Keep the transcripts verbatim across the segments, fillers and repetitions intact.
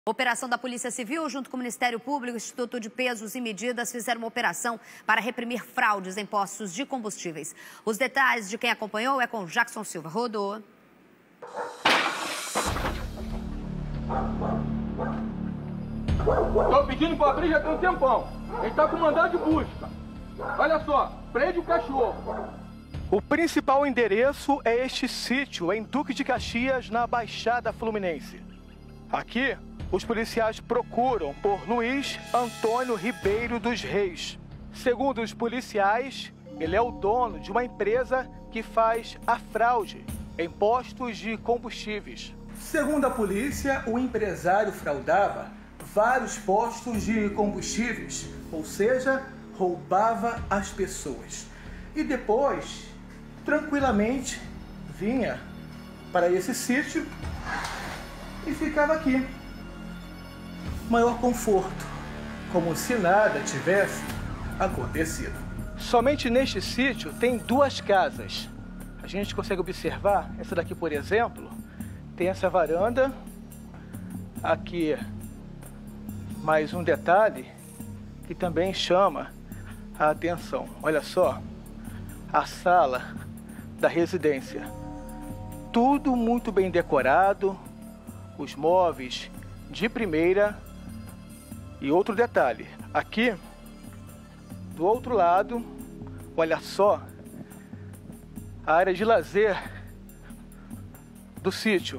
Operação da Polícia Civil, junto com o Ministério Público e o Instituto de Pesos e Medidas, fizeram uma operação para reprimir fraudes em postos de combustíveis. Os detalhes de quem acompanhou é com Jackson Silva. Rodou. Estou pedindo para abrir já tem um tempão. Ele está com mandado de busca. Olha só, prende o cachorro. O principal endereço é este sítio em Duque de Caxias, na Baixada Fluminense. Aqui, os policiais procuram por Luiz Antônio Ribeiro dos Reis. Segundo os policiais, ele é o dono de uma empresa que faz a fraude em postos de combustíveis. Segundo a polícia, o empresário fraudava vários postos de combustíveis, ou seja, roubava as pessoas. E depois, tranquilamente, vinha para esse sítio e ficava aqui. Maior conforto, como se nada tivesse acontecido. Somente neste sítio tem duas casas. A gente consegue observar, essa daqui, por exemplo, tem essa varanda. Aqui, mais um detalhe que também chama a atenção. Olha só, a sala da residência. Tudo muito bem decorado, os móveis de primeira. E outro detalhe, aqui, do outro lado, olha só, a área de lazer do sítio.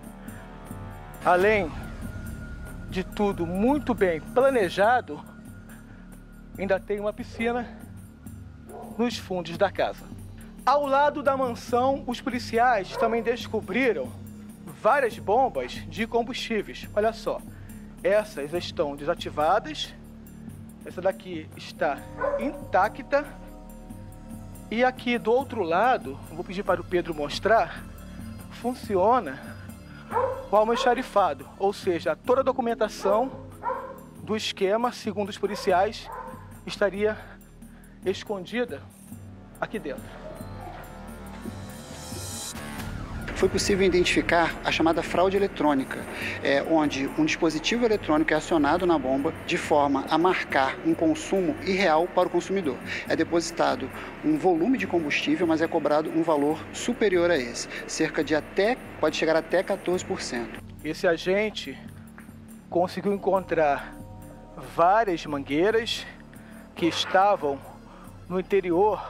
Além de tudo muito bem planejado, ainda tem uma piscina nos fundos da casa. Ao lado da mansão, os policiais também descobriram várias bombas de combustíveis. Olha só. Essas estão desativadas, essa daqui está intacta. E aqui do outro lado, vou pedir para o Pedro mostrar, funciona o almoxarifado, ou seja, toda a documentação do esquema, segundo os policiais, estaria escondida aqui dentro. Foi possível identificar a chamada fraude eletrônica, é, onde um dispositivo eletrônico é acionado na bomba de forma a marcar um consumo irreal para o consumidor. É depositado um volume de combustível, mas é cobrado um valor superior a esse, cerca de até, pode chegar até quatorze por cento. Esse agente conseguiu encontrar várias mangueiras que estavam no interior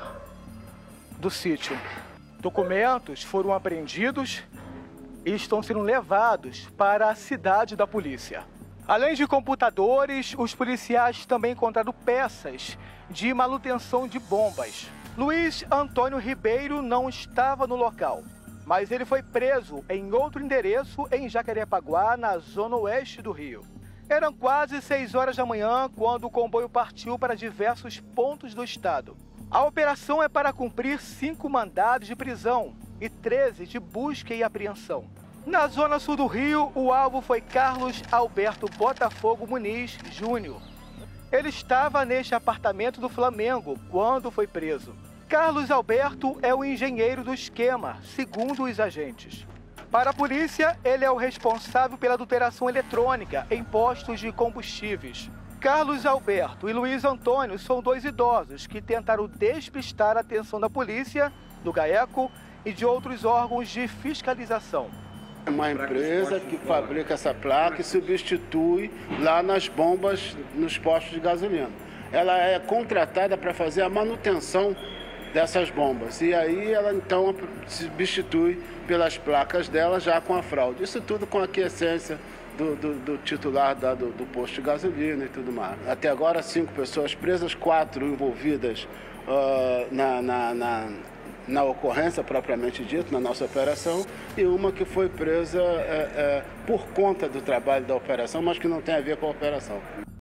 do sítio. Documentos foram apreendidos e estão sendo levados para a cidade da polícia. Além de computadores, os policiais também encontraram peças de manutenção de bombas. Luiz Antônio Ribeiro não estava no local, mas ele foi preso em outro endereço em Jacarepaguá, na zona oeste do Rio. Eram quase seis horas da manhã quando o comboio partiu para diversos pontos do estado. A operação é para cumprir cinco mandados de prisão e treze de busca e apreensão. Na zona sul do Rio, o alvo foi Carlos Alberto Botafogo Muniz Júnior. Ele estava neste apartamento do Flamengo quando foi preso. Carlos Alberto é o engenheiro do esquema, segundo os agentes. Para a polícia, ele é o responsável pela adulteração eletrônica em postos de combustíveis. Carlos Alberto e Luiz Antônio são dois idosos que tentaram despistar a atenção da polícia, do GAECO e de outros órgãos de fiscalização. É uma empresa que fabrica essa placa e substitui lá nas bombas, nos postos de gasolina. Ela é contratada para fazer a manutenção dessas bombas. E aí ela então substitui pelas placas dela já com a fraude. Isso tudo com a aquiescência Do, do, do titular da, do, do posto de gasolina e tudo mais. Até agora, cinco pessoas presas, quatro envolvidas uh, na, na, na, na ocorrência propriamente dita, na nossa operação, e uma que foi presa é, é, por conta do trabalho da operação, mas que não tem a ver com a operação.